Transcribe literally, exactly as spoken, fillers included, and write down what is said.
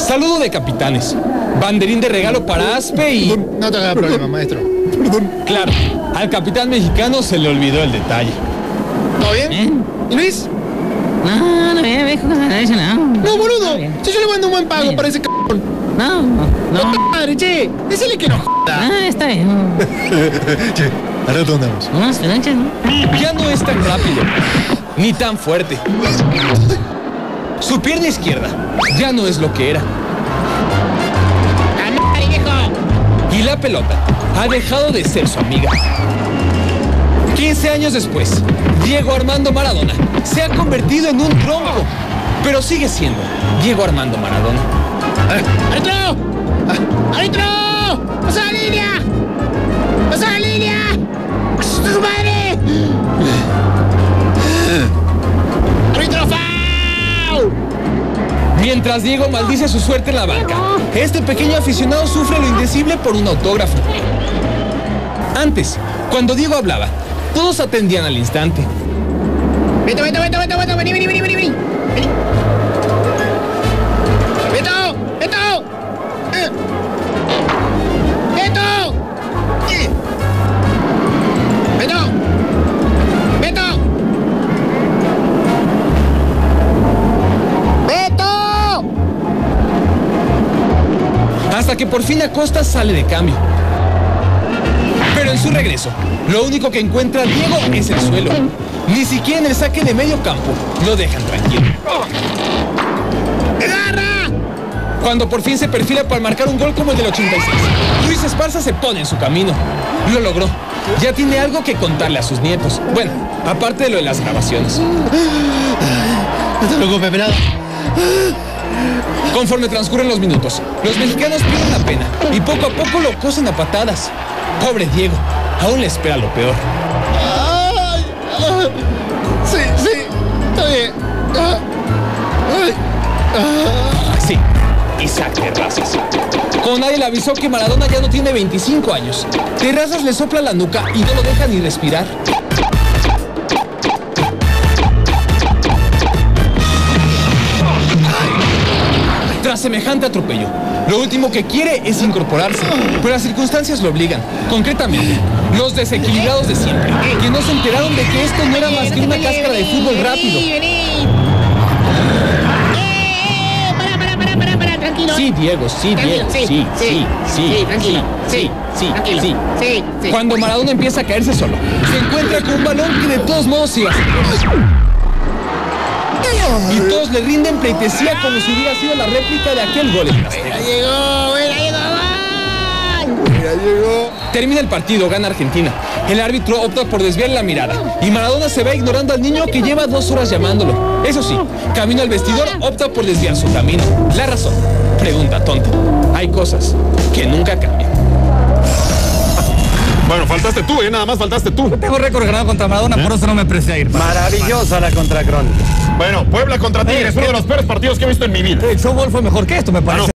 Saludo de capitanes. Banderín de regalo para Aspe y... Perdón, no te hagas problema, maestro. Perdón. Claro, al capitán mexicano se le olvidó el detalle. ¿Todo bien? ¿Eh? ¿Y Luis? No, no, viejo, no, eso no. No, boludo. Está bien. Si yo le mando un buen pago Bien. para ese cabrón. No, no. ¡Puta madre, che! Decile que no joda. Ah, está bien. Che, ¿ahora dónde andamos? Unas planchas, ¿no? Ya no es tan rápido, ni tan fuerte. Su pierna izquierda ya no es lo que era. Y la pelota ha dejado de ser su amiga. quince años después, Diego Armando Maradona se ha convertido en un tronco, pero sigue siendo Diego Armando Maradona. ¡Árbitro! ¡Árbitro! ¡Pasa la línea! ¡Pasa la línea! ¡Asusta su madre! ¡Árbitro, foul! Mientras Diego maldice su suerte en la banca, este pequeño aficionado sufre lo indecible por un autógrafo. Antes, cuando Diego hablaba, todos atendían al instante. ¡Beto, Beto, Beto, Beto, Beto! ¡Vení, vení, vení, vení! vení. ¡Beto! ¡Beto! Eh. ¡Beto! Eh. ¡Beto! ¡Beto! ¡Beto! Hasta que por fin Acosta sale de cambio. Pero en su regreso, lo único que encuentra Diego es el suelo. Ni siquiera en el saque de medio campo lo dejan tranquilo. ¡Agarra! Cuando por fin se perfila para marcar un gol como el del ochenta y seis, Luis Esparza se pone en su camino. Lo logró. Ya tiene algo que contarle a sus nietos. Bueno, aparte de lo de las grabaciones. No te preocupes, pelado. Conforme transcurren los minutos, los mexicanos pierden la pena y poco a poco lo cosen a patadas. Pobre Diego, aún le espera lo peor. Ay, ah, sí, sí, está bien. Ah, ay, ah. Sí, Isaac Terrazas. Como nadie le avisó que Maradona ya no tiene veinticinco años, Terrazas le sopla la nuca y no lo deja ni respirar. Tras semejante atropello, lo último que quiere es incorporarse, pero las circunstancias lo obligan. Concretamente, los desequilibrados de siempre, que no se enteraron de que esto no era más que una cáscara de fútbol rápido. Tranquilo. Sí, Diego, sí, Diego, sí, sí, sí, sí, tranquilo. sí, sí, Tranquilo. sí. Sí, sí. Cuando Maradona empieza a caerse solo, se encuentra con un balón que de todos modos iba a ser. Y todos le rinden pleitesía como si hubiera sido la réplica de aquel gol en Azteca. ¡Ya llegó! ¡Ya llegó! ¡Gol! ¡Ya llegó! Termina el partido, gana Argentina. El árbitro opta por desviar la mirada y Maradona se va ignorando al niño que lleva dos horas llamándolo. Eso sí, camino al vestidor opta por desviar su camino. La razón, pregunta tonta. Hay cosas que nunca cambian. Bueno, faltaste tú, ¿eh? Nada más faltaste tú. Tengo récord ganado contra Maradona, por eso no me precié a ir. Maravillosa la contracrónica. Bueno, Puebla contra Tigres, uno de los peores partidos que he visto en mi vida. El showball fue mejor que esto, me parece.